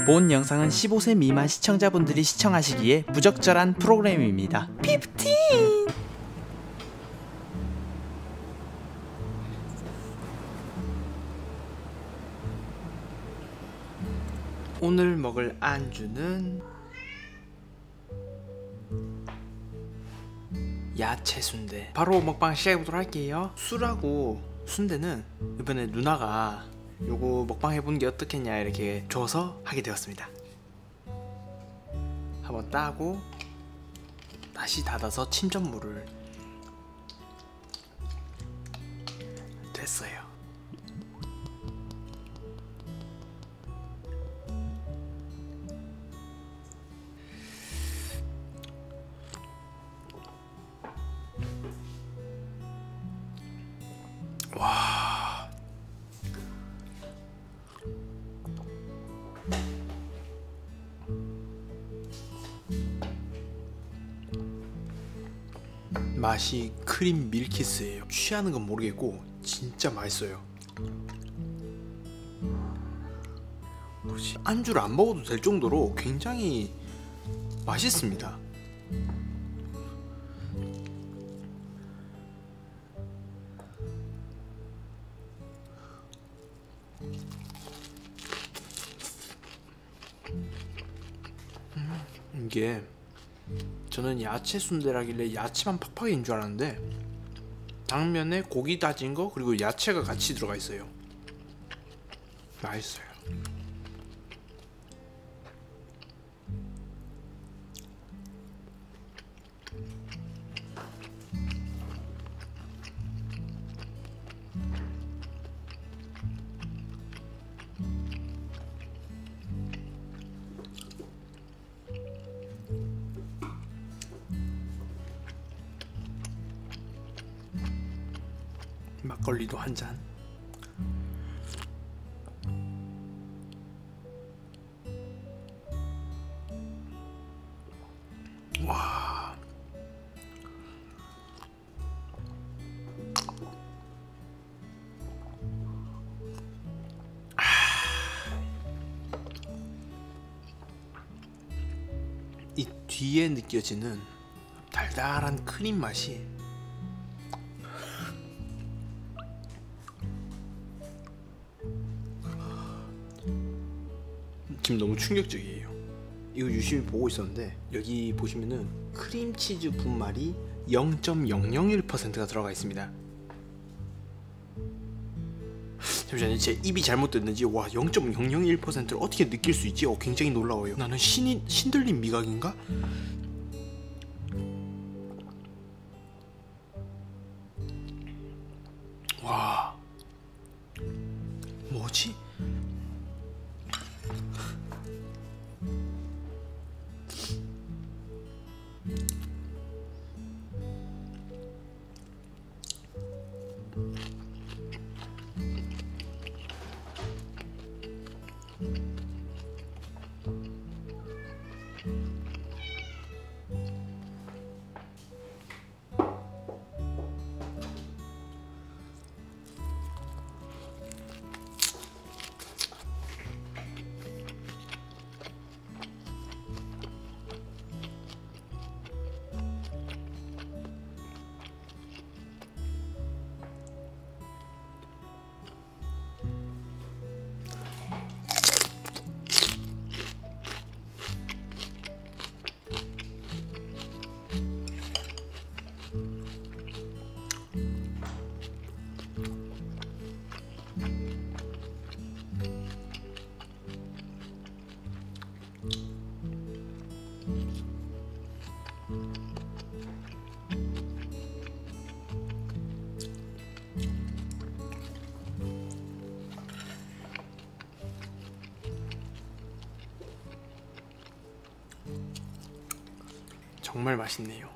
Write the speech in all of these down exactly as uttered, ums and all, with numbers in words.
본 영상은 십오 세 미만 시청자분들이 시청하시기에 부적절한 프로그램입니다. 십오! 오늘 먹을 안주는 야채 순대. 바로 먹방 시작해보도록 할게요. 술하고 순대는 이번에 누나가 요거 먹방 해보는 게 어떻겠냐 이렇게 줘서 하게 되었습니다. 한번 따고 다시 닫아서 침전물을 됐어요. 와, 맛이 크림 밀키스예요. 취하는 건 모르겠고 진짜 맛있어요. 뭐지? 안주를 안 먹어도 될 정도로 굉장히 맛있습니다. 이게 저는 야채 순대라길래 야채만 팍팍인 줄 알았는데 당면에 고기 다진 거 그리고 야채가 같이 들어가 있어요. 맛있어요. 막걸리도 한 잔. 와. 아. 이 뒤에 느껴지는 달달한 크림 맛이 지금 너무 충격적이에요. 이거 유심히 보고 있었는데 여기 보시면은 크림치즈 분말이 영 점 영영일 퍼센트가 들어가 있습니다. 잠시만요, 제 입이 잘못됐는지 와 영 점 영영일 퍼센트를 어떻게 느낄 수 있지? 어, 굉장히 놀라워요. 나는 신이, 신들린 미각인가? 와, 뭐지? 정말 맛있네요.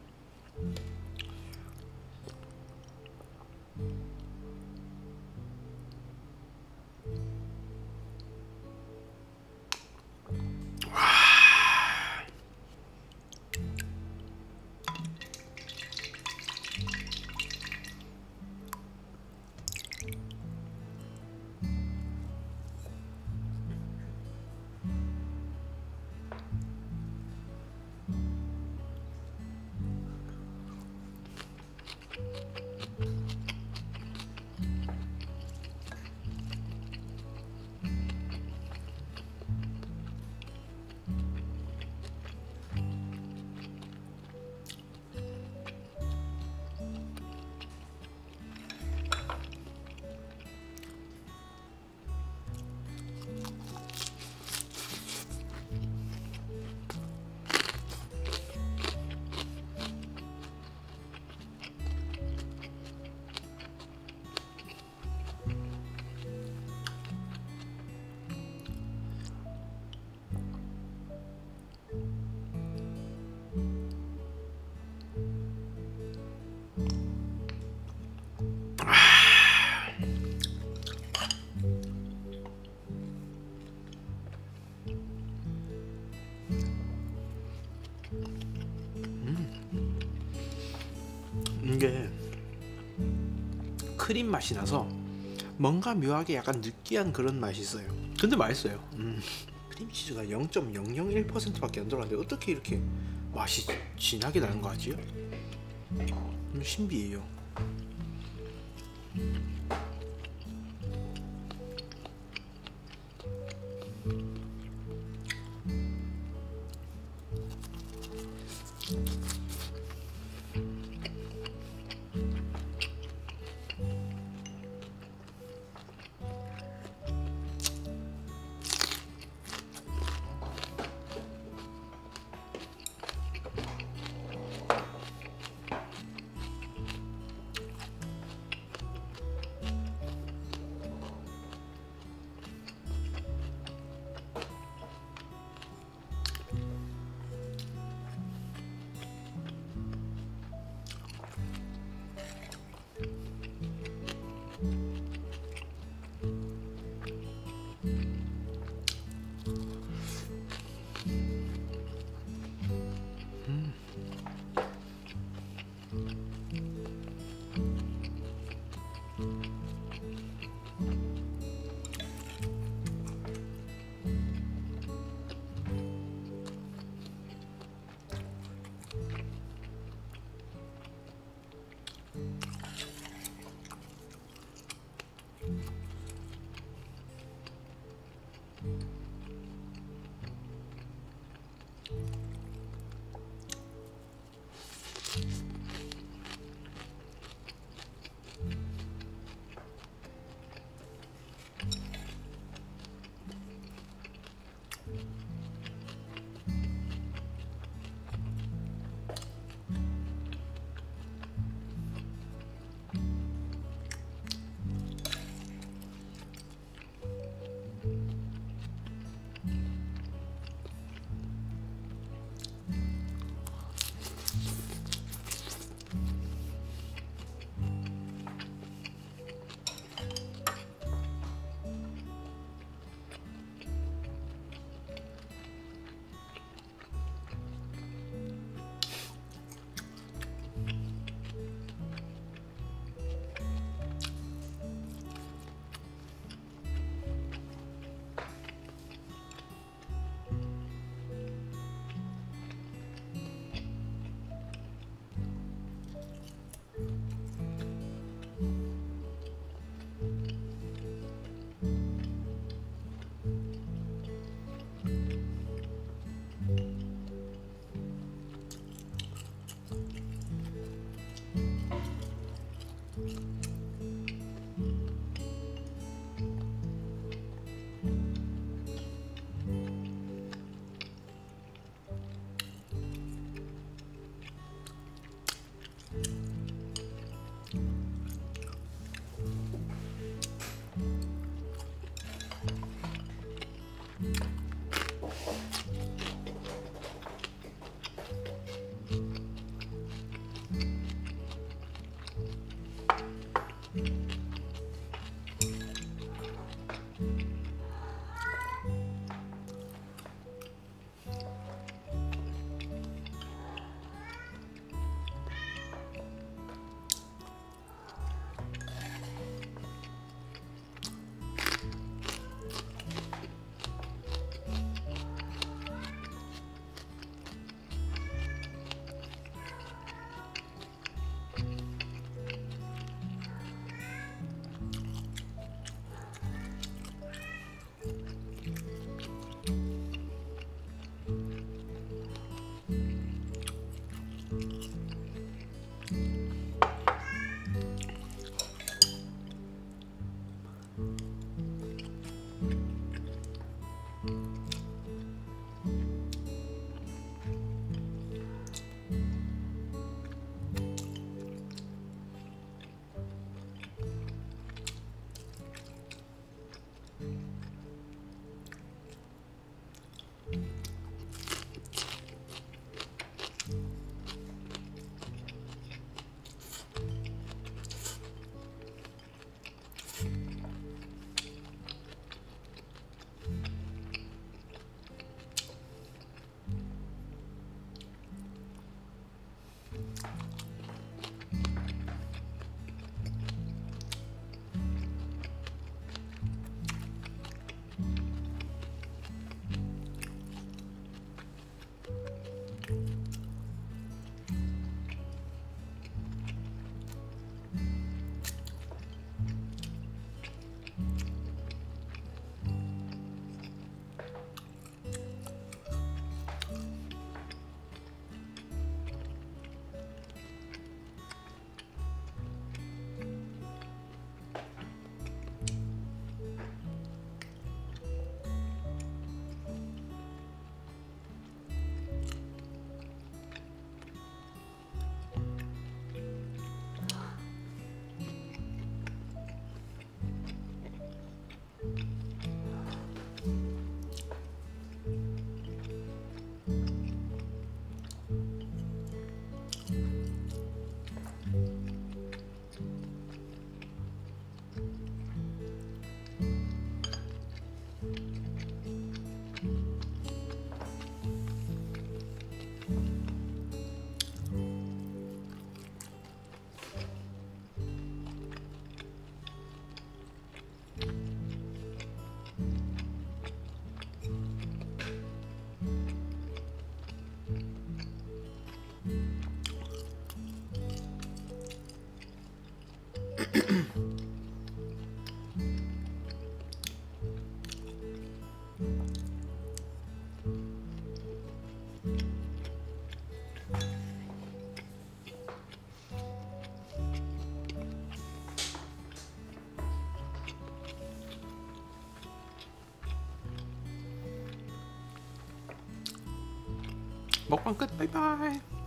이게 크림 맛이 나서 뭔가 묘하게 약간 느끼한 그런 맛이 있어요. 근데 맛있어요. 음. 크림치즈가 영 점 영영일 퍼센트밖에 안 들어갔는데 어떻게 이렇게 맛이 진하게 나는 거 같지요? 음, 신기해요. 먹방 끝. 바이바이.